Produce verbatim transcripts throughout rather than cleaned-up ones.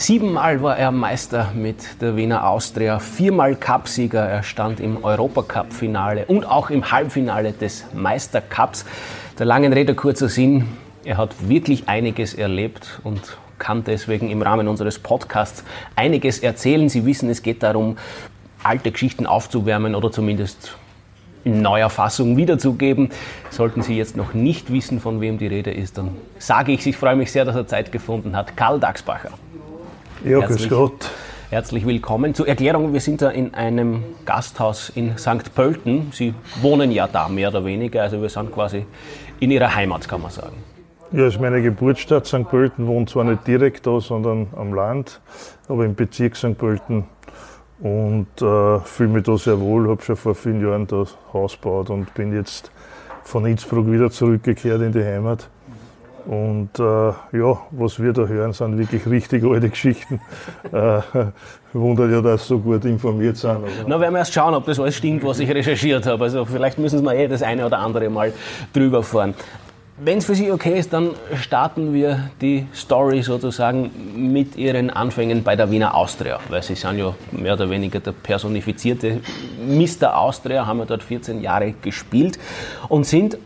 Siebenmal war er Meister mit der Wiener Austria, viermal Cupsieger, er stand im Europacup-Finale und auch im Halbfinale des Meistercups. Der langen Rede kurzer Sinn, er hat wirklich einiges erlebt und kann deswegen im Rahmen unseres Podcasts einiges erzählen. Sie wissen, es geht darum, alte Geschichten aufzuwärmen oder zumindest in neuer Fassung wiederzugeben. Sollten Sie jetzt noch nicht wissen, von wem die Rede ist, dann sage ich, ich freue mich sehr, dass er Zeit gefunden hat. Karl Dagsbacher. Ja, grüß Gott. Herzlich willkommen. Zur Erklärung, wir sind da in einem Gasthaus in Sankt Pölten. Sie wohnen ja da mehr oder weniger, also wir sind quasi in Ihrer Heimat, kann man sagen. Ja, das ist meine Geburtsstadt. Sankt Pölten, wohnt zwar nicht direkt da, sondern am Land, aber im Bezirk Sankt Pölten. Und äh, fühle mich da sehr wohl, habe schon vor vielen Jahren da Haus gebaut und bin jetzt von Innsbruck wieder zurückgekehrt in die Heimat. Und äh, ja, was wir da hören, sind wirklich richtig alte Geschichten. äh, wundert ja, dass Sie so gut informiert sind. Na, werden wir erst schauen, ob das alles stimmt, was ich recherchiert habe. Also vielleicht müssen wir eh das eine oder andere Mal drüber fahren. Wenn es für Sie okay ist, dann starten wir die Story sozusagen mit Ihren Anfängen bei der Wiener Austria, weil Sie sind ja mehr oder weniger der personifizierte Mister Austria, haben ja dort vierzehn Jahre gespielt und sind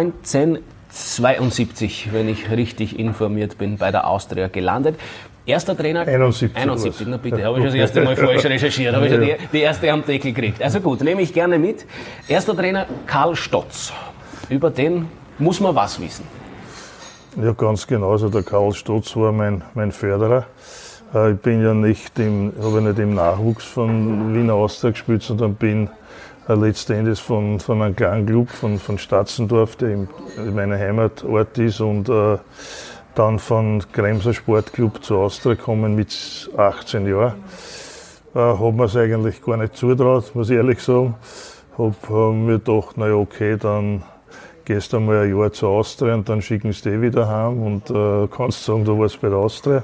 neunzehnhundertzweiundsiebzig, wenn ich richtig informiert bin, bei der Austria gelandet. Erster Trainer? einundsiebzig. einundsiebzig, na bitte, habe ich schon das erste Mal falsch recherchiert, habe ich schon die, die erste am Deckel gekriegt. Also gut, nehme ich gerne mit. Erster Trainer Karl Stotz, über den muss man was wissen? Ja, ganz genau. Also der Karl Stotz war mein, mein Förderer. Ich bin ja nicht im, habe nicht im Nachwuchs von Wiener Austria gespielt, sondern bin letztendlich von, von einem kleinen Club, von, von Statzendorf, der in meiner Heimatort ist, und äh, dann von Kremser Sportclub zur Austria gekommen mit achtzehn Jahren. Äh, habe mir es eigentlich gar nicht zutraut, muss ich ehrlich sagen. Habe äh, mir gedacht, naja, okay, dann gehst einmal ein Jahr zur Austria und dann schicken sie dich wieder heim und äh, kannst sagen, du warst bei der Austria.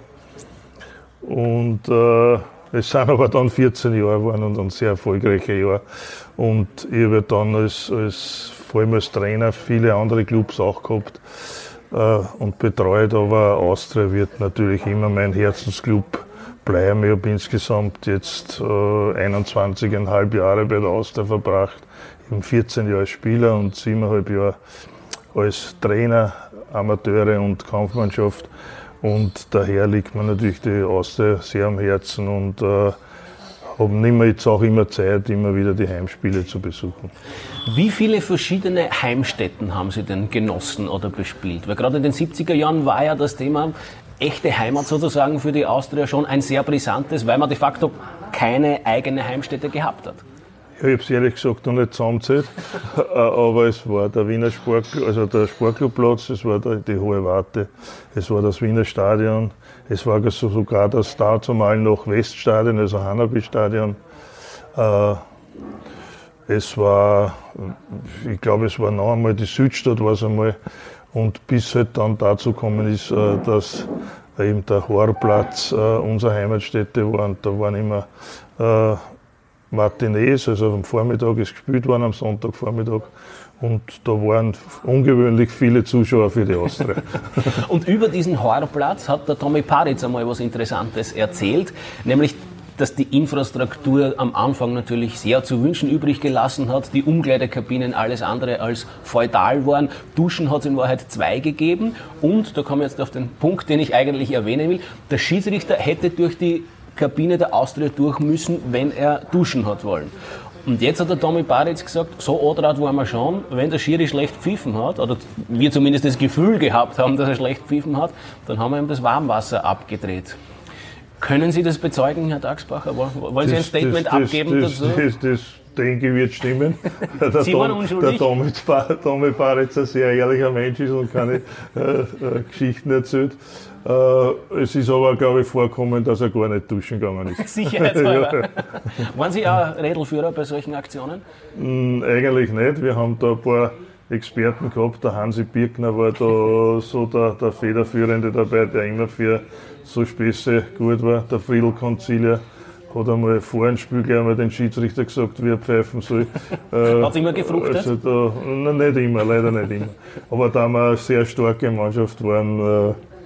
Und äh, es sind aber dann vierzehn Jahre geworden und ein sehr erfolgreiche Jahr. Und ich habe dann als, als, vor allem als Trainer viele andere Clubs auch gehabt äh, und betreut, aber Austria wird natürlich immer mein Herzensclub bleiben. Ich habe insgesamt jetzt äh, einundzwanzig Komma fünf Jahre bei der Austria verbracht. vierzehn Jahre als Spieler und siebeneinhalb Jahre als Trainer, Amateure und Kampfmannschaft. Und daher liegt mir natürlich die Austria sehr am Herzen und äh, habe jetzt auch immer Zeit, immer wieder die Heimspiele zu besuchen. Wie viele verschiedene Heimstätten haben Sie denn genossen oder bespielt? Weil gerade in den siebziger Jahren war ja das Thema echte Heimat sozusagen für die Austria schon ein sehr brisantes, weil man de facto keine eigene Heimstätte gehabt hat. Ich habe es ehrlich gesagt noch nicht zusammengezählt, aber es war der Wiener Sportclub, also der Sportclubplatz, es war die Hohe Warte, es war das Wiener Stadion, es war sogar das dazumal noch Weststadion, also Hanabi-Stadion. Es war, ich glaube, es war noch einmal die Südstadt, war es einmal, und bis halt dann dazu gekommen ist, dass eben der Horplatz unsere Heimatstätte war, und da waren immer Matinees, also am Vormittag ist gespielt worden, am Sonntagvormittag. Und da waren ungewöhnlich viele Zuschauer für die Austria. Und über diesen Horplatz hat der Tommy Paritz einmal was Interessantes erzählt, nämlich, dass die Infrastruktur am Anfang natürlich sehr zu wünschen übrig gelassen hat, die Umkleidekabinen alles andere als feudal waren, Duschen hat es in Wahrheit zwei gegeben und, da komme ich jetzt auf den Punkt, den ich eigentlich erwähnen will, der Schiedsrichter hätte durch die Kabine der Austria durch müssen, wenn er duschen hat wollen. Und jetzt hat der Tommy Paritz gesagt, so Odrat waren wir schon, wenn der Schiri schlecht pfiffen hat, oder wir zumindest das Gefühl gehabt haben, dass er schlecht pfiffen hat, dann haben wir ihm das Warmwasser abgedreht. Können Sie das bezeugen, Herr Dagsbacher? Wollen Sie ein Statement das, abgeben das, dazu? Das, das, das denke ich wird stimmen. Der Sie waren unschuldig? Der Tommy, Tommy Paritz ein sehr ehrlicher Mensch ist und keine äh, äh, Geschichten erzählt. Äh, es ist aber, glaube ich, vorkommen, dass er gar nicht duschen gegangen ist. Sicherheitshalber. Ja. Waren Sie auch Rädelführer bei solchen Aktionen? Mm, eigentlich nicht. Wir haben da ein paar Experten gehabt. Der Hansi Birkner war da so der, der Federführende dabei, der immer für so Späße gut war. Der Friedl Konzilier hat einmal vor dem Spiel gleich einmal den Schiedsrichter gesagt, wie er pfeifen soll. Hat es immer gefruchtet? Also da, na, nicht immer, leider nicht immer. Aber da wir eine sehr starke Mannschaft waren,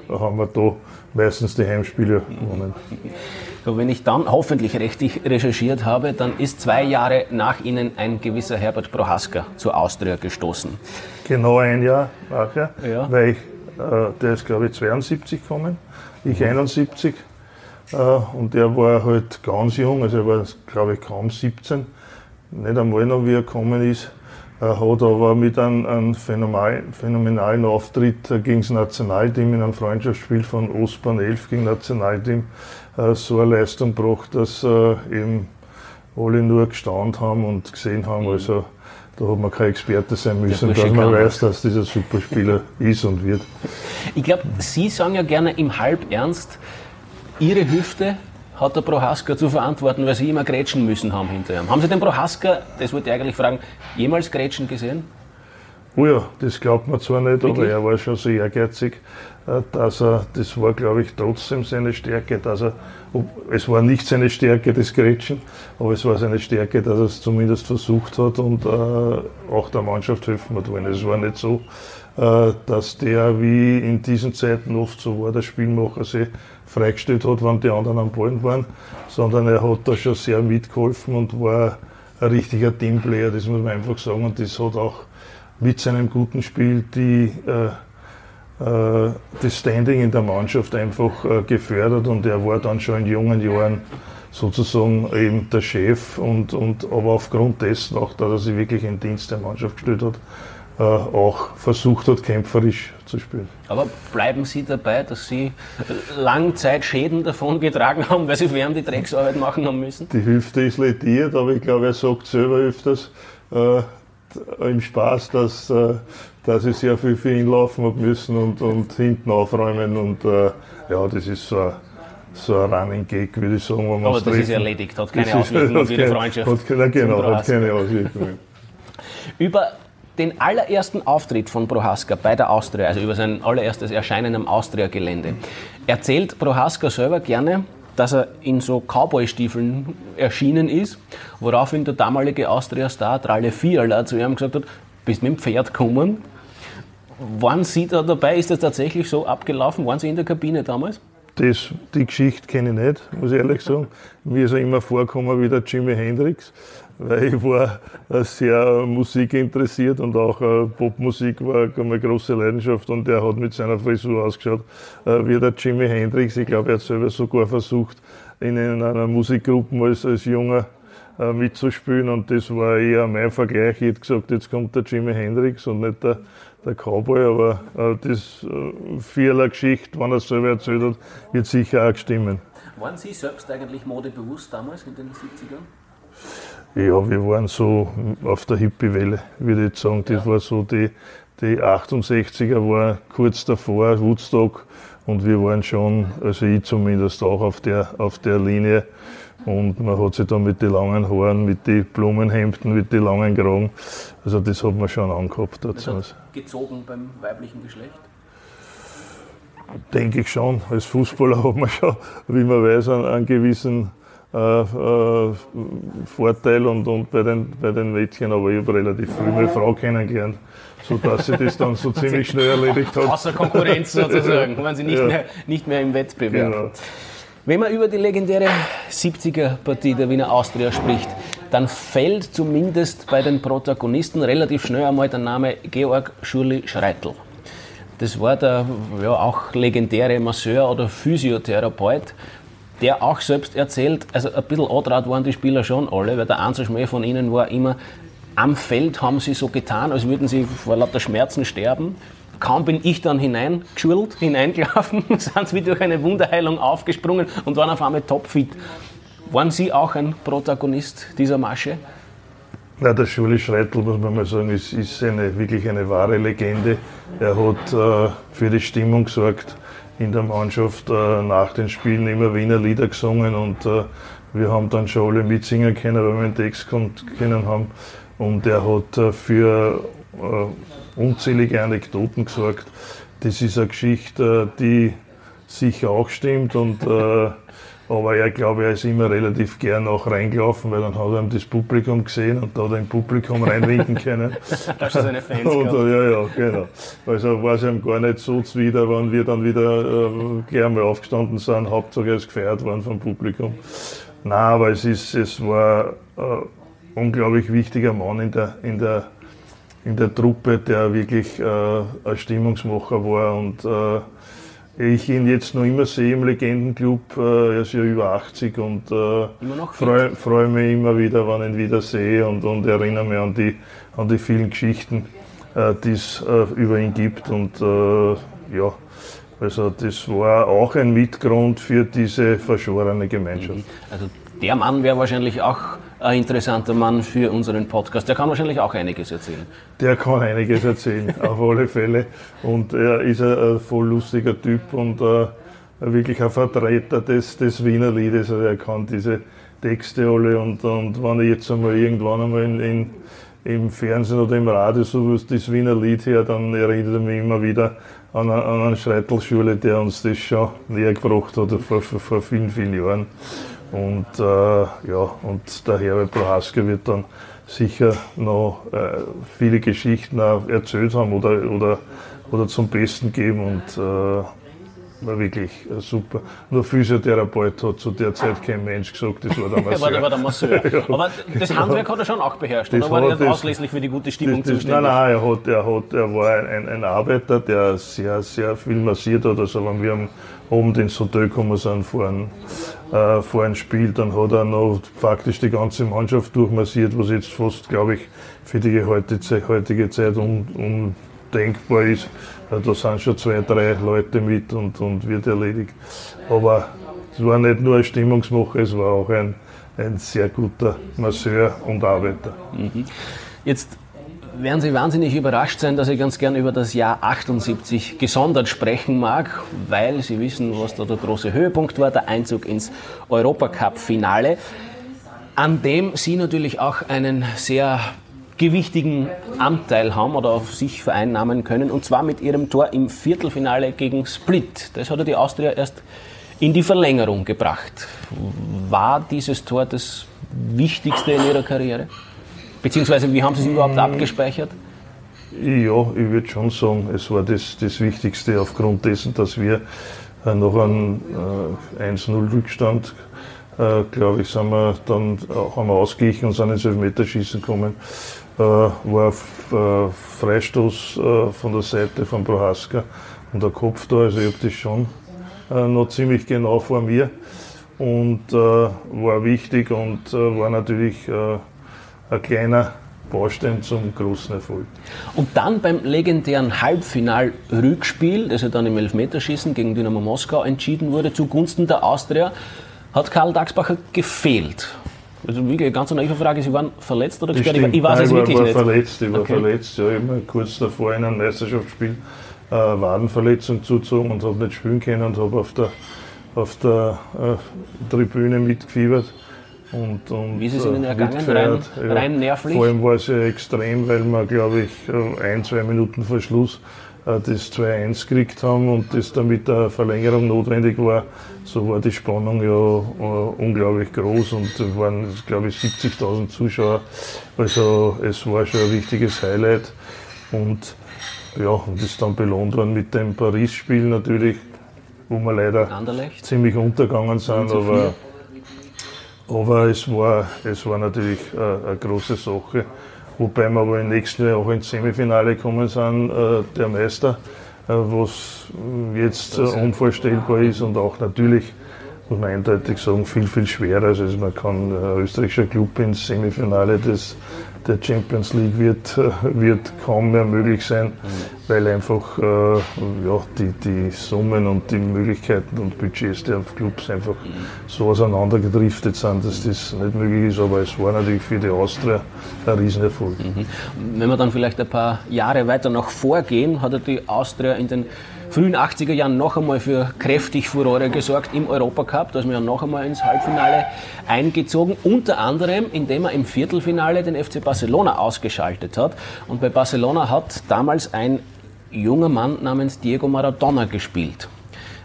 haben wir da meistens die Heimspiele gewonnen. So, wenn ich dann hoffentlich richtig recherchiert habe, dann ist zwei Jahre nach Ihnen ein gewisser Herbert Prohaska zur Austria gestoßen. Genau ein Jahr nachher, ja. weil ich, äh, der ist glaube ich zweiundsiebzig gekommen, ich mhm. einundsiebzig äh, und der war halt ganz jung, also er war glaube ich kaum siebzehn, nicht einmal noch wie er gekommen ist. Er hat aber mit einem, einem phänomenalen Auftritt gegen das Nationalteam in einem Freundschaftsspiel von Ostbahn elf gegen Nationalteam so eine Leistung gebracht, dass eben alle nur gestaunt haben und gesehen haben. Also da hat man kein Experte sein müssen, dass man weiß, dass dieser Superspieler ist und wird. Ich glaube, Sie sagen ja gerne im Halbernst, Ihre Hüfte hat der Prohaska zu verantworten, weil Sie immer grätschen müssen haben hinterher. Haben Sie den Prohaska, das wollte ich eigentlich fragen, jemals grätschen gesehen? Oh ja, das glaubt man zwar nicht, Wirklich? aber er war schon so ehrgeizig, dass er, das war glaube ich trotzdem seine Stärke, dass er, es war nicht seine Stärke, das Grätschen, aber es war seine Stärke, dass er es zumindest versucht hat und äh, auch der Mannschaft helfen hat wollen. Es war nicht so, äh, dass der, wie in diesen Zeiten oft so war, der Spielmacher sich freigestellt hat, wenn die anderen am Ball waren, sondern er hat da schon sehr mitgeholfen und war ein richtiger Teamplayer, das muss man einfach sagen, und das hat auch mit seinem guten Spiel die, äh, äh, das Standing in der Mannschaft einfach äh, gefördert, und er war dann schon in jungen Jahren sozusagen eben der Chef, und, und aber aufgrund dessen auch, dass er sich wirklich in den Dienst der Mannschaft gestellt hat, äh, auch versucht hat, kämpferisch zu spielen. Aber bleiben Sie dabei, dass Sie lange Zeit Schäden davon getragen haben, weil Sie während die Drecksarbeit machen haben müssen? Die Hüfte ist lediert, aber ich glaube, er sagt selber öfters äh, im Spaß, dass, äh, dass ich sehr viel für ihn laufen habe müssen und, und hinten aufräumen, und äh, ja, das ist so ein, so ein Running Gag, würde ich sagen. Wenn aber das treffen. Ist erledigt, hat keine Auswirkungen auf Ihre Freundschaft. Hat keine, genau, hat keine Auswirkungen. Über den allerersten Auftritt von Prohaska bei der Austria, also über sein allererstes Erscheinen am Austria-Gelände, erzählt Prohaska selber gerne, dass er in so Cowboy-Stiefeln erschienen ist, woraufhin der damalige Austria-Star Tralle Fiala zu ihm gesagt hat, bist mit dem Pferd gekommen. Waren Sie da dabei? Ist das tatsächlich so abgelaufen? Waren Sie in der Kabine damals? Das, die Geschichte kenne ich nicht, muss ich ehrlich sagen. Mir ist er immer vorgekommen wie der Jimi Hendrix, weil ich war sehr musikinteressiert und auch Popmusik war eine große Leidenschaft, und er hat mit seiner Frisur ausgeschaut wie der Jimi Hendrix. Ich glaube, er hat selber sogar versucht, in einer Musikgruppe als, als Junger mitzuspielen, und das war eher mein Vergleich. Ich hätte gesagt, jetzt kommt der Jimi Hendrix und nicht der, der Cowboy, aber äh, das äh, Vierler-Geschichte, wenn er es selber erzählt hat, wird sicher auch stimmen. Waren Sie selbst eigentlich modebewusst damals in den siebzigern? Ja, wir waren so auf der Hippie-Welle, würde ich sagen. Das ja. war so die, die achtundsechziger war kurz davor, Woodstock, und wir waren schon, also ich zumindest auch auf der, auf der Linie. Und man hat sich dann mit den langen Haaren, mit den Blumenhemden, mit den langen Kragen, also das hat man schon angehabt. Das hat gezogen beim weiblichen Geschlecht? Denke ich schon. Als Fußballer hat man schon, wie man weiß, einen, einen gewissen äh, äh, Vorteil, und, und bei, den, bei den Mädchen, aber ich habe relativ früh meine Frau kennengelernt, sodass sie das dann so ziemlich schnell erledigt hat. Außer Konkurrenz sozusagen, waren Sie nicht, ja. mehr, nicht mehr im Wettbewerb. Genau. Wenn man über die legendäre siebziger-Partie der Wiener Austria spricht, dann fällt zumindest bei den Protagonisten relativ schnell einmal der Name Georg Schurli-Schreitl. Das war der ja, auch legendäre Masseur oder Physiotherapeut, der auch selbst erzählt, also ein bisschen antraut waren die Spieler schon alle, weil der einzige Schmäh von ihnen war immer, am Feld haben sie so getan, als würden sie vor lauter Schmerzen sterben. Kaum bin ich dann hineingeschult, hineingelaufen, sind sie wie durch eine Wunderheilung aufgesprungen und waren auf einmal topfit. Waren Sie auch ein Protagonist dieser Masche? Ja, der Schurli-Schreitl, muss man mal sagen, ist, ist eine, wirklich eine wahre Legende. Er hat äh, für die Stimmung gesorgt in der Mannschaft, äh, nach den Spielen immer Wiener Lieder gesungen, und äh, wir haben dann schon alle mitsingen können, weil wir den Text kennen haben. Und er hat äh, für äh, unzählige Anekdoten gesorgt. Das ist eine Geschichte, die sicher auch stimmt. Und, äh, aber er, glaube er ist immer relativ gern auch reingelaufen, weil dann hat er das Publikum gesehen und da hat er im Publikum reinwinken können. Da hast du seine Fans und, gehabt. Ja, ja, genau. Also war es ihm gar nicht so zuwider, wenn wir dann wieder äh, gleich einmal aufgestanden sind, Hauptsache er ist gefeiert worden vom Publikum. Nein, aber es, ist, es war ein unglaublich wichtiger Mann in der, in der, in der Truppe, der wirklich äh, ein Stimmungsmacher war und äh, ich ihn jetzt noch immer sehe im Legendenclub. Er ist ja über achtzig und äh, freue freu mich immer wieder, wenn ich ihn wieder sehe und, und erinnere mich an die, an die vielen Geschichten, äh, die es äh, über ihn gibt. Und äh, ja, also das war auch ein Mitgrund für diese verschworene Gemeinschaft. Also der Mann wäre wahrscheinlich auch ein interessanter Mann für unseren Podcast. Der kann wahrscheinlich auch einiges erzählen. Der kann einiges erzählen, auf alle Fälle. Und er ist ein, ein voll lustiger Typ und äh, wirklich ein Vertreter des, des Wiener Liedes. Also er kann diese Texte alle und, und wenn ich jetzt einmal irgendwann einmal in, in, im Fernsehen oder im Radio so das Wiener Lied her, dann erinnert er mich immer wieder an eine, an eine Schreitelschule, der uns das schon näher gebracht hat vor, vor, vor vielen, vielen Jahren. Und, äh, ja, und der Herbert Prohaska wird dann sicher noch äh, viele Geschichten auch erzählt haben oder, oder, oder zum Besten geben. Und äh, war wirklich äh, super. Nur Physiotherapeut hat zu der Zeit kein Mensch gesagt, das war der Masseur. war, war der Masseur. Ja. Aber das Handwerk hat er schon auch beherrscht, das oder war er nicht ausschließlich für die gute Stimmung das, das, zuständig? Nein, nein, er, hat, er, hat, er war ein, ein Arbeiter, der sehr, sehr viel massiert hat. Also wenn wir am Abend ins Hotel gekommen sind vor einem, äh, vor einem Spiel, dann hat er noch faktisch die ganze Mannschaft durchmassiert, was jetzt fast, glaube ich, für die heutige, heutige Zeit un, undenkbar ist. Da sind schon zwei, drei Leute mit und, und wird erledigt. Aber es war nicht nur ein Stimmungsmacher, es war auch ein, ein sehr guter Masseur und Arbeiter. Mhm. Jetzt werden Sie wahnsinnig überrascht sein, dass ich ganz gern über das Jahr achtundsiebzig gesondert sprechen mag, weil Sie wissen, was da der große Höhepunkt war, der Einzug ins Europacup-Finale, an dem Sie natürlich auch einen sehr gewichtigen Anteil haben oder auf sich vereinnahmen können, und zwar mit Ihrem Tor im Viertelfinale gegen Split. Das hat ja die Austria erst in die Verlängerung gebracht. War dieses Tor das Wichtigste in Ihrer Karriere? Beziehungsweise, wie haben Sie es überhaupt abgespeichert? Ja, ich würde schon sagen, es war das, das Wichtigste aufgrund dessen, dass wir äh, nach einem äh, eins null Rückstand, äh, glaube ich, sind wir dann auch haben wir ausgeglichen und sind ins Elfmeterschießen gekommen. Äh, war äh, Freistoß äh, von der Seite von Prohaska und der Kopf da, also ich habe das schon äh, noch ziemlich genau vor mir und äh, war wichtig und äh, war natürlich äh, ein kleiner Baustein zum großen Erfolg. Und dann beim legendären Halbfinal-Rückspiel, das ja dann im Elfmeterschießen gegen Dynamo Moskau entschieden wurde, zugunsten der Austria, hat Karl Dagsbacher gefehlt. Also wirklich eine ganz naive Frage, Sie waren verletzt oder gesperrt? Ich, ich weiß es wirklich nicht. Ich war verletzt, ich war okay. verletzt. Ja, ich habe kurz davor in einem Meisterschaftsspiel äh, Wadenverletzung zugezogen und habe nicht spielen können und habe auf der, auf der äh, Tribüne mitgefiebert. Und, und, Wie ist es Ihnen ergangen, rein, ja. rein nervlich? Vor allem war es ja extrem, weil wir, glaube ich, ein, zwei Minuten vor Schluss äh, das zwei eins gekriegt haben und das dann mit der Verlängerung notwendig war. So war die Spannung ja uh, unglaublich groß und es waren, glaube ich, siebzigtausend Zuschauer. Also es war schon ein wichtiges Highlight und ja, und ist dann belohnt worden mit dem Paris-Spiel natürlich, wo wir leider Anderlecht. ziemlich untergegangen sind, aber Aber es war, es war natürlich äh, eine große Sache. Wobei wir aber im nächsten Jahr auch ins Semifinale gekommen sind, äh, der Meister, äh, was jetzt äh, unvorstellbar ist und auch natürlich, muss man eindeutig sagen, viel, viel schwerer. Also man kann ein österreichischer Club ins Semifinale des, der Champions League wird, wird kaum mehr möglich sein, mhm. weil einfach äh, ja, die, die Summen und die Möglichkeiten und Budgets der Clubs einfach mhm. so auseinandergedriftet sind, dass das nicht möglich ist. Aber es war natürlich für die Austria ein Riesenerfolg. Mhm. Wenn wir dann vielleicht ein paar Jahre weiter nach vorgehen, hat die Austria in den frühen achtziger Jahren noch einmal für kräftig Furore gesorgt im Europacup. Da ist man ja noch einmal ins Halbfinale eingezogen, unter anderem, indem er im Viertelfinale den F C Barcelona ausgeschaltet hat. Und bei Barcelona hat damals ein junger Mann namens Diego Maradona gespielt.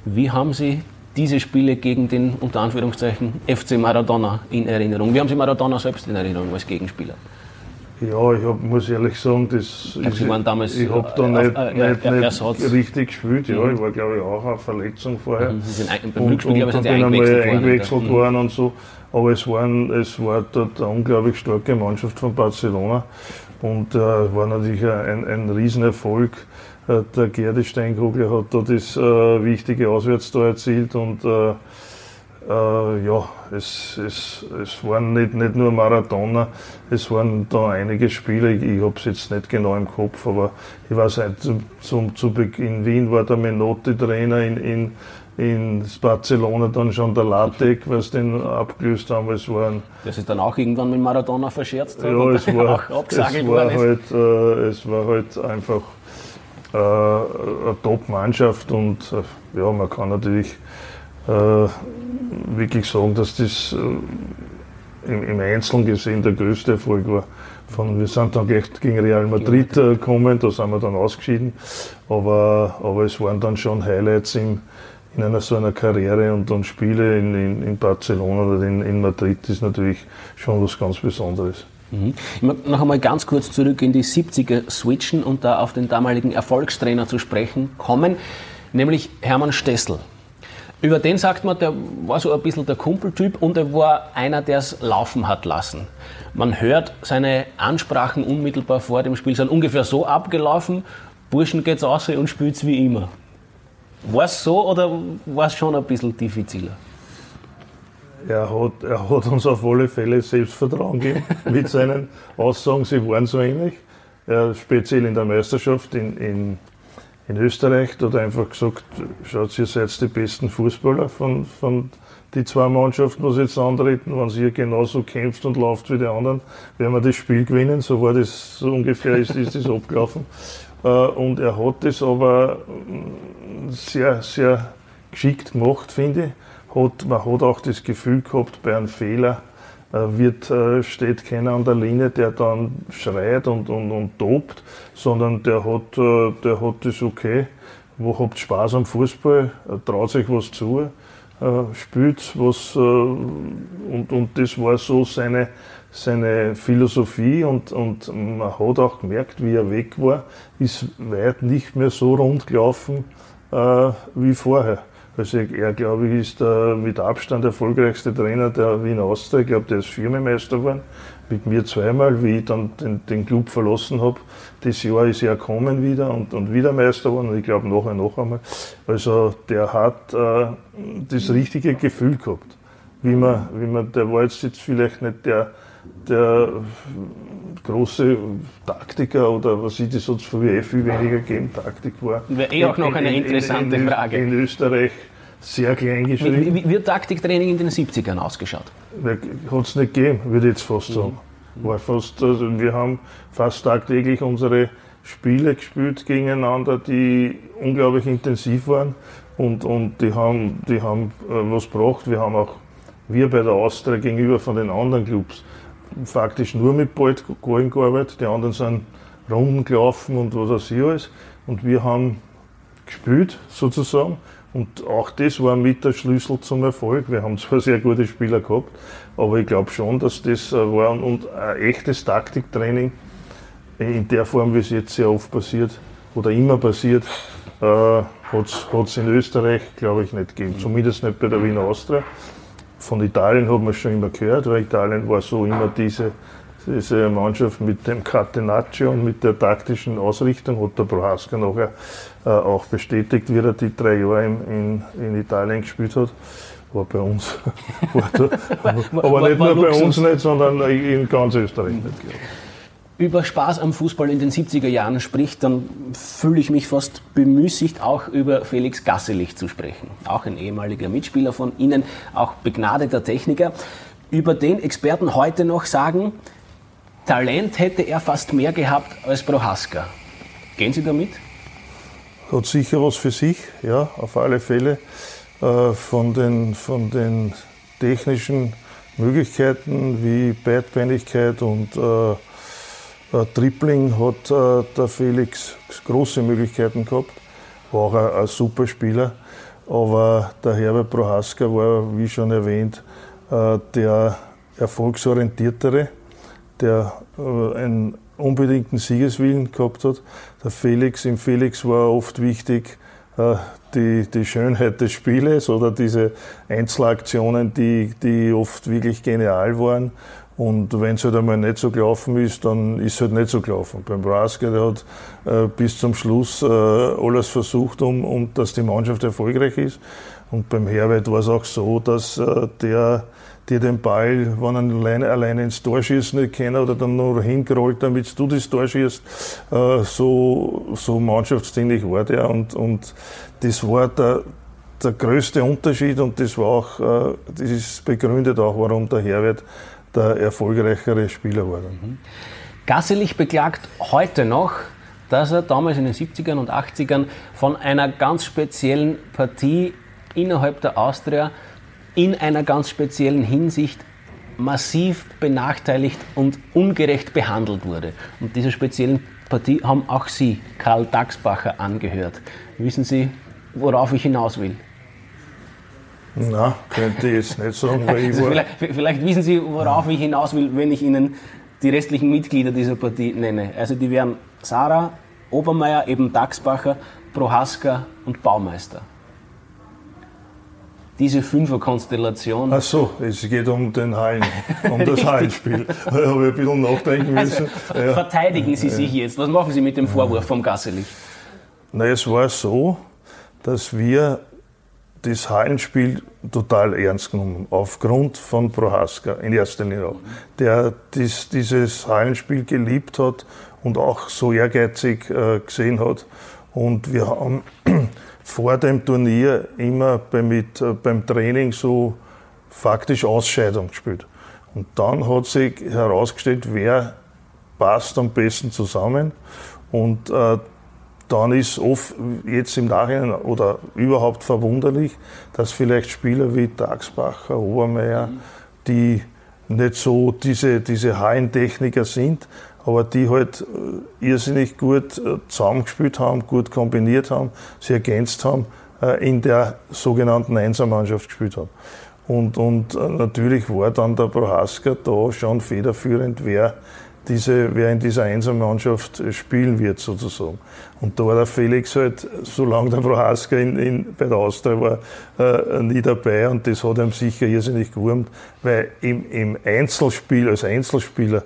Wie haben Sie diese Spiele gegen den, unter Anführungszeichen, F C Maradona in Erinnerung? Wie haben Sie Maradona selbst in Erinnerung als Gegenspieler? Ja, ich hab, muss ehrlich sagen, das ich ist, damals, ich habe da äh, nicht, äh, nicht, äh, nicht richtig gespielt. Ja, mhm. ich war, glaube ich, auch eine Verletzung vorher. Mhm. Sie sind ein, beim und, Rückspiel, glaube ich, sind Sie bin eingewechselt, eingewechselt worden, worden und so. Aber es, waren, es war dort eine unglaublich starke Mannschaft von Barcelona und äh, war natürlich ein, ein Riesenerfolg. Äh, der Gerdi Steinkrugler hat da das äh, wichtige Auswärtstor erzielt und äh, Äh, ja, es, es, es waren nicht, nicht nur Maradona, es waren da einige Spiele, ich, ich habe es jetzt nicht genau im Kopf, aber ich weiß nicht, zum, zum, zu Beginn in Wien war der Menotti Trainer, in, in, in Barcelona dann schon der Latek, was den abgelöst haben, es waren... Das ist dann auch irgendwann mit Maradona verscherzt hat ja, und es war, auch abgesagelt es war worden halt, äh, es war halt einfach äh, eine Top-Mannschaft und äh, ja, man kann natürlich äh, wirklich sagen, dass das äh, im, im Einzelnen gesehen der größte Erfolg war. Von, wir sind dann gleich gegen Real Madrid äh, gekommen, da sind wir dann ausgeschieden, aber, aber es waren dann schon Highlights im, in einer so einer Karriere und dann Spiele in, in, in Barcelona oder in, in Madrid ist natürlich schon was ganz Besonderes. Mhm. Ich mag noch einmal ganz kurz zurück in die siebziger switchen und da auf den damaligen Erfolgstrainer zu sprechen kommen, nämlich Hermann Stessel. Über den sagt man, der war so ein bisschen der Kumpeltyp und er war einer, der es laufen hat lassen. Man hört seine Ansprachen unmittelbar vor dem Spiel, sind ungefähr so abgelaufen, Burschen geht's raus und spielt's wie immer. War es so oder war es schon ein bisschen diffiziler? Er hat, er hat uns auf alle Fälle Selbstvertrauen gegeben mit seinen Aussagen, sie waren so ähnlich. Er, speziell in der Meisterschaft in, in In Österreich hat er einfach gesagt, schaut, ihr seid die besten Fußballer von, von die zwei Mannschaften, die jetzt antreten. Wenn ihr genauso kämpft und lauft wie die anderen, werden wir das Spiel gewinnen. So war das, so ungefähr ist, ist das abgelaufen. Und er hat das aber sehr, sehr geschickt gemacht, finde ich. Hat, man hat auch das Gefühl gehabt, bei einem Fehler wird, steht keiner an der Linie, der dann schreit und, und, und tobt, sondern der hat, der hat das okay, wo habt Spaß am Fußball, traut sich was zu, spielt was und, und das war so seine, seine Philosophie und, und man hat auch gemerkt, wie er weg war, ist weit nicht mehr so rund gelaufen äh, wie vorher. Also er, glaube ich, ist der mit Abstand erfolgreichste Trainer der Wiener Austria. Ich glaube, der ist Vizemeister geworden, mit mir zweimal, wie ich dann den, den Club verlassen habe. Das Jahr ist er gekommen wieder und, und wieder Meister geworden und ich glaube nachher noch einmal. Also der hat äh, das richtige Gefühl gehabt. Wie man, wie man, der war jetzt, jetzt vielleicht nicht der, der große Taktiker oder was ich, das hat es früher eh viel weniger gegeben, Taktik war. Wäre eh auch noch eine interessante in, in, in, Frage. In Österreich sehr klein geschrieben. Wie, wie, wie hat Taktiktraining in den siebzigern ausgeschaut? Hat es nicht gegeben, würde ich jetzt fast sagen. War fast, also wir haben fast tagtäglich unsere Spiele gespielt gegeneinander, die unglaublich intensiv waren und, und die haben, die haben äh, was gebracht. Wir haben auch, wir bei der Austria gegenüber von den anderen Clubs, faktisch nur mit Ball gearbeitet. Die anderen sind Runden gelaufen und was weiß ich alles. Und wir haben gespielt sozusagen. Und auch das war mit der Schlüssel zum Erfolg. Wir haben zwar sehr gute Spieler gehabt, aber ich glaube schon, dass das war und ein echtes Taktiktraining in der Form, wie es jetzt sehr oft passiert oder immer passiert, äh, hat es in Österreich, glaube ich, nicht gegeben. Zumindest nicht bei der Wiener Austria. Von Italien hat man es schon immer gehört, weil Italien war so immer diese, diese Mannschaft mit dem Catenaccio und mit der taktischen Ausrichtung, hat der Prohaska nachher äh, auch bestätigt, wie er die drei Jahre in, in, in Italien gespielt hat. War bei uns, war da, aber, aber nicht nur bei uns nicht, sondern in ganz Österreich nicht. Über Spaß am Fußball in den siebziger Jahren spricht, dann fühle ich mich fast bemüßigt, auch über Felix Gasselich zu sprechen. Auch ein ehemaliger Mitspieler von Ihnen, auch begnadeter Techniker, über den Experten heute noch sagen, Talent hätte er fast mehr gehabt als Prohaska. Gehen Sie damit? Hat sicher was für sich, ja, auf alle Fälle. Äh, von den, von den technischen Möglichkeiten wie Beidbeinigkeit und äh, Uh, Dribbling hat uh, der Felix große Möglichkeiten gehabt, war auch ein, ein super Spieler. aber der Herbert Prohaska war, wie schon erwähnt, der erfolgsorientiertere, der einen unbedingten Siegeswillen gehabt hat. Der Felix, im Felix war oft wichtig die, die Schönheit des Spieles oder diese Einzelaktionen, die, die oft wirklich genial waren. Und wenn es halt einmal nicht so gelaufen ist, dann ist es halt nicht so gelaufen. Beim Prohaska, der hat äh, bis zum Schluss äh, alles versucht, um, um dass die Mannschaft erfolgreich ist. Und beim Herbert war es auch so, dass äh, der dir den Ball, wenn er alleine, alleine ins Tor schießen nicht kann oder dann noch hingerollt, damit du das Tor schießt, äh, so, so mannschaftsdienlich war der. Und, und das war der, der größte Unterschied und das war auch, äh, das ist begründet auch, warum der Herbert der erfolgreichere Spieler war. Mhm. Gasselich beklagt heute noch, dass er damals in den siebzigern und achtzigern von einer ganz speziellen Partie innerhalb der Austria in einer ganz speziellen Hinsicht massiv benachteiligt und ungerecht behandelt wurde. Und dieser speziellen Partie haben auch Sie, Karl Dagsbacher, angehört. Wissen Sie, worauf ich hinaus will? Na, könnte ich jetzt nicht sagen, weil ich also war... vielleicht, vielleicht wissen Sie, worauf ich hinaus will, wenn ich Ihnen die restlichen Mitglieder dieser Partie nenne. Also die wären Sarah, Obermeier, eben Dagsbacher, Prohaska und Baumeister. Diese Fünferkonstellation. Ach so, es geht um den Hallen, um das Hallenspiel. Da habe ich ein bisschen nachdenken müssen. Also, ja. Verteidigen Sie sich jetzt. Was machen Sie mit dem Vorwurf vom Gasselich? Na, es war so, dass wir das Hallenspiel total ernst genommen, aufgrund von Prohaska in erster Linie auch, der dies, dieses Hallenspiel geliebt hat und auch so ehrgeizig äh, gesehen hat. Und wir haben vor dem Turnier immer bei, mit, äh, beim Training so faktisch Ausscheidung gespielt. Und dann hat sich herausgestellt, wer passt am besten zusammen. Und äh, dann ist oft jetzt im Nachhinein oder überhaupt verwunderlich, dass vielleicht Spieler wie Dagsbacher, Obermeier, mhm. die nicht so diese, diese Hallentechniker sind, aber die halt irrsinnig gut zusammengespielt haben, gut kombiniert haben, sie ergänzt haben, in der sogenannten Einsermannschaft gespielt haben. Und, und natürlich war dann der Prohaska da schon federführend, wer Diese, wer in dieser Einsermannschaft spielen wird, sozusagen. Und da war der Felix halt, solange der Prohaska in, in, bei der Austria war, äh, nie dabei und das hat ihm sicher irrsinnig gewurmt, weil im, im Einzelspiel, als Einzelspieler,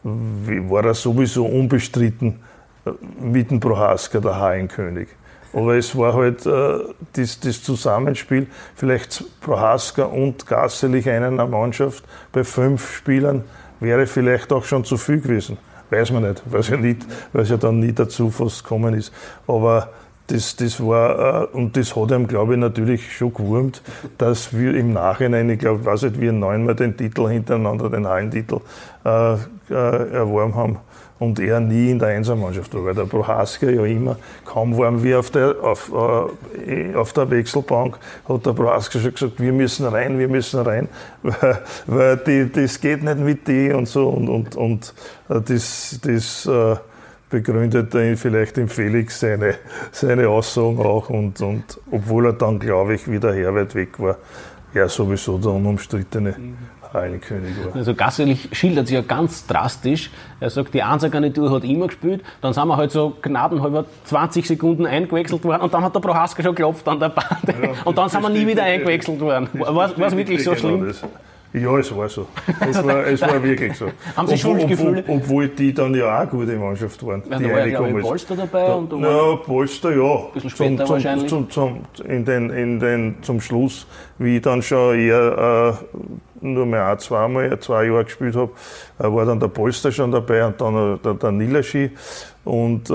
war er sowieso unbestritten mit dem Prohaska der Hallenkönig. Aber es war halt äh, das, das Zusammenspiel, vielleicht Prohaska und Gasselich in einer Mannschaft bei fünf Spielern, wäre vielleicht auch schon zu viel gewesen. Weiß man nicht, weil es ja, nicht, weil es ja dann nie dazu fast gekommen ist. Aber das, das war, äh, und das hat ihm, glaube ich, natürlich schon gewurmt, dass wir im Nachhinein, ich glaube, weiß nicht, wir neunmal den Titel hintereinander, den Hallentitel, äh, äh, erworben haben. Und er nie in der Einsermannschaft war, weil der Prohaska ja immer, kaum waren wir auf der, auf, äh, auf der Wechselbank, hat der Prohaska schon gesagt, wir müssen rein, wir müssen rein, weil, weil die, das geht nicht mit die und so. Und, und, und das, das äh, begründet vielleicht im Felix seine, seine Aussagen auch. Und, und obwohl er dann, glaube ich, wieder Herbert weg war, er sowieso der unumstrittene Hallenkönig war. Also Gasselich schildert sich ja ganz drastisch. Er sagt, die Einser-Garnitur hat immer gespielt, dann sind wir halt so gnadenhalber zwanzig Sekunden eingewechselt worden und dann hat der Prohaska schon geklopft an der Bande ja, und dann sind wir nie wieder eingewechselt worden. War es wirklich so schlimm? Das. Ja, es war so. Es war, es war wirklich so. Haben Sie Schuldgefühle? Obwohl, obwohl die dann ja auch eine gute Mannschaft waren. Ja, die da war ja, glaube ich, Polster dabei. Da, und da na, Polster, ja. Ein bisschen später zum, wahrscheinlich. Zum, zum, in den, in den, zum Schluss, wie ich dann schon eher äh, nur mehr ein, zweimal, zwei Jahre gespielt habe, äh, war dann der Polster schon dabei und dann äh, der, der Nilaschi. Und, äh,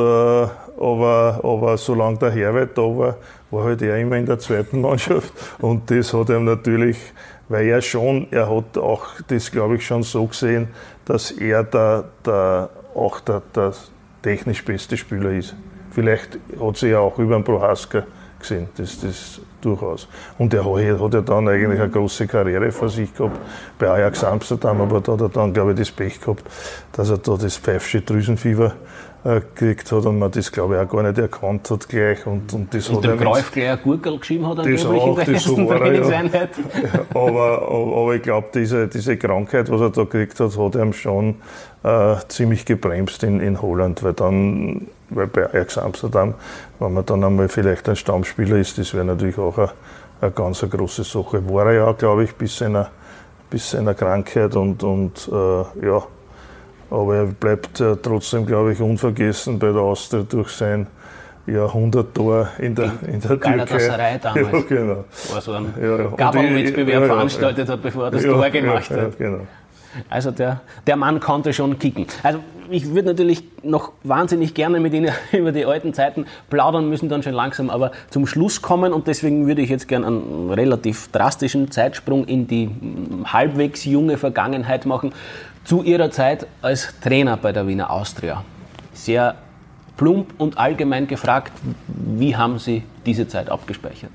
aber, aber solange der Herbert da war, war halt er immer in der zweiten Mannschaft. Und das hat ihm natürlich, weil er schon, er hat auch das, glaube ich, schon so gesehen, dass er der, der, auch der, der technisch beste Spieler ist. Vielleicht hat sie ja auch über den Prohaska gesehen, das, das durchaus. Und er hat, hat ja dann eigentlich eine große Karriere vor sich gehabt bei Ajax Amsterdam, aber da hat er dann, glaube ich, das Pech gehabt, dass er da das pfeifische Drüsenfieber äh, gekriegt hat und man das, glaube ich, auch gar nicht erkannt hat gleich. Und, und, das und hat der Greuf gleich ein Gurkel geschrieben hat, das angeblich auch, in der das ersten so war er, ja. aber, aber, aber ich glaube, diese, diese Krankheit, was er da gekriegt hat, hat ihm schon äh, ziemlich gebremst in, in Holland, weil dann, weil bei Ajax Amsterdam, wenn man dann einmal vielleicht ein Stammspieler ist, das wäre natürlich auch eine, eine ganz eine große Sache. War er ja, glaube ich, bis seiner, bis seiner Krankheit und, und äh, ja, aber er bleibt äh, trotzdem, glaube ich, unvergessen bei der Austria durch sein Jahrhunderttor in der, in der Galatasaray Türkei. damals. Ja, genau. War so ein ja, ja. Gabelwettbewerb ja, ja, veranstaltet ja. hat, bevor er das ja, Tor gemacht ja, hat. Ja, genau. Also der, der Mann konnte schon kicken. Also ich würde natürlich noch wahnsinnig gerne mit Ihnen über die alten Zeiten plaudern, müssen dann schon langsam aber zum Schluss kommen und deswegen würde ich jetzt gerne einen relativ drastischen Zeitsprung in die halbwegs junge Vergangenheit machen. Zu Ihrer Zeit als Trainer bei der Wiener Austria. Sehr plump und allgemein gefragt, wie haben Sie diese Zeit abgespeichert?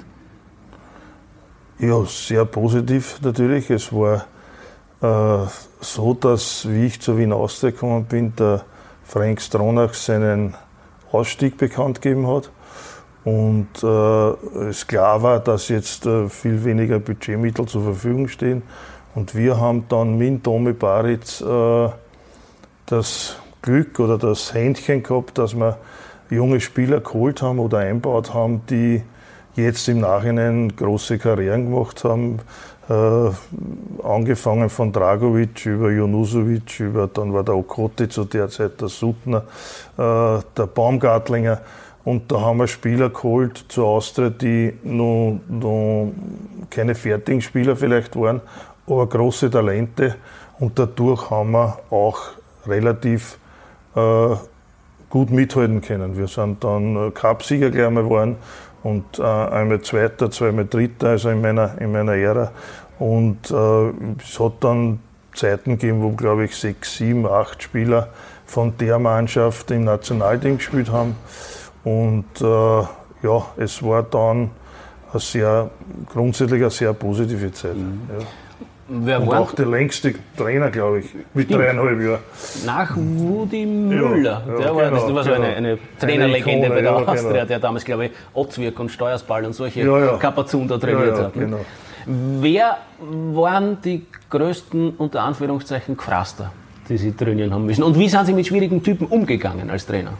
Ja, sehr positiv natürlich. Es war äh, so, dass, wie ich zur Wiener Austria gekommen bin, der Frank Stronach seinen Ausstieg bekannt gegeben hat. Und äh, es klar war, dass jetzt äh, viel weniger Budgetmittel zur Verfügung stehen. Und wir haben dann mit Tomi Baritz äh, das Glück oder das Händchen gehabt, dass wir junge Spieler geholt haben oder einbaut haben, die jetzt im Nachhinein große Karrieren gemacht haben. Äh, angefangen von Dragovic über Junusovic, über, dann war der Okoti zu der Zeit, der Suttner, äh, der Baumgartlinger. Und da haben wir Spieler geholt zur Austria, die noch, noch keine fertigen Spieler vielleicht waren, aber große Talente. Und dadurch haben wir auch relativ äh, gut mithalten können. Wir sind dann Cupsieger gleich einmal geworden und äh, einmal Zweiter, zweimal Dritter, also in meiner, in meiner Ära. Und äh, es hat dann Zeiten gegeben, wo, glaube ich, sechs, sieben, acht Spieler von der Mannschaft im Nationalteam gespielt haben. Und äh, ja, es war dann eine sehr, grundsätzlich eine sehr positive Zeit. Mhm. Ja. Wer und war auch der längste Trainer, glaube ich, mit Stimmt. dreieinhalb Jahren. Nach Woody Müller. Ja, ja, der war, genau, das war so genau. eine, eine Trainerlegende eine bei der ja, Austria, genau. der damals, glaube ich, Otzwirk und Steuersball und solche ja, ja. Kapazun da trainiert ja, ja, hat. Ne? Genau. Wer waren die größten, unter Anführungszeichen, Gefraster, die Sie trainieren haben müssen? Und wie sind Sie mit schwierigen Typen umgegangen als Trainer?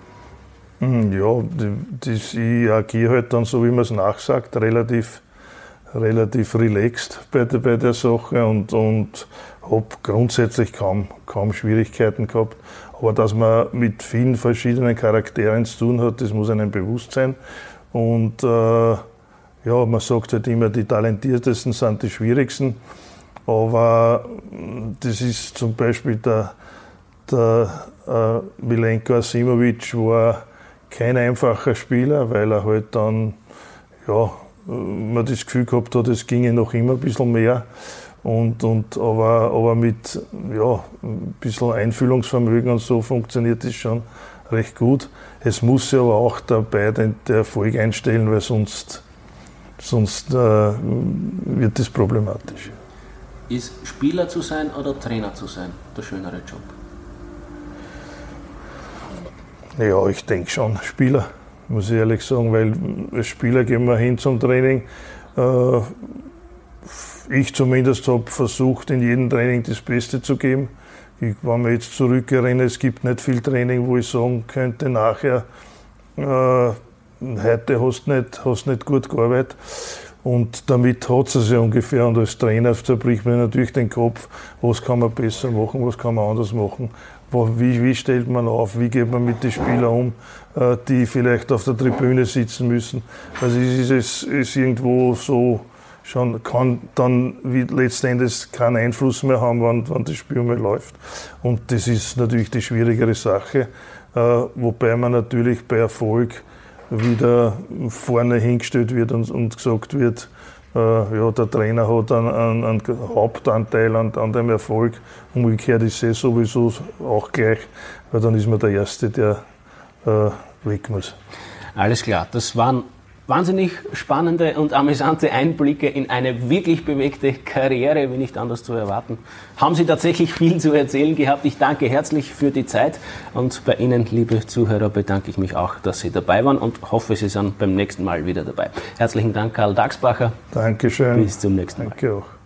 Ja, das, ich agiere halt dann, so wie man es nachsagt, relativ, relativ relaxed bei der, bei der Sache und, und habe grundsätzlich kaum, kaum Schwierigkeiten gehabt. Aber dass man mit vielen verschiedenen Charakteren zu tun hat, das muss einem bewusst sein. Und äh, ja, man sagt halt immer, die Talentiertesten sind die schwierigsten. Aber das ist zum Beispiel der, der äh, Milenko Asimovic war kein einfacher Spieler, weil er halt dann, ja, man das Gefühl gehabt hat, es ginge noch immer ein bisschen mehr. Und, und, aber, aber mit ja, ein bisschen Einfühlungsvermögen und so funktioniert das schon recht gut. Es muss ja aber auch dabei den, den Erfolg einstellen, weil sonst, sonst äh, wird das problematisch. Ist Spieler zu sein oder Trainer zu sein der schönere Job? Ja, ich denke schon, Spieler, muss ich ehrlich sagen, weil als Spieler gehen wir hin zum Training. Äh, ich zumindest habe versucht, in jedem Training das Beste zu geben. Ich, wenn wir jetzt zurückerinnern, es gibt nicht viel Training, wo ich sagen könnte, nachher, äh, heute hast du nicht, hast nicht gut gearbeitet. Und damit hat es ja ungefähr. Und als Trainer zerbricht man natürlich den Kopf, was kann man besser machen, was kann man anders machen. Wie, wie stellt man auf, wie geht man mit den Spielern um, die vielleicht auf der Tribüne sitzen müssen. Also es ist, ist irgendwo so, schon kann dann letztendlich keinen Einfluss mehr haben, wenn, wenn das Spiel mal läuft. Und das ist natürlich die schwierigere Sache, wobei man natürlich bei Erfolg wieder vorne hingestellt wird und, und gesagt wird, ja, der Trainer hat einen, einen, einen Hauptanteil an, an dem Erfolg. Umgekehrt ist es sowieso auch gleich, weil dann ist man der Erste, der äh, weg muss. Alles klar, das waren wahnsinnig spannende und amüsante Einblicke in eine wirklich bewegte Karriere, wie nicht anders zu erwarten. Haben Sie tatsächlich viel zu erzählen gehabt. Ich danke herzlich für die Zeit und bei Ihnen, liebe Zuhörer, bedanke ich mich auch, dass Sie dabei waren und hoffe, Sie sind beim nächsten Mal wieder dabei. Herzlichen Dank, Karl Dagsbacher. Dankeschön. Bis zum nächsten Mal. Danke auch.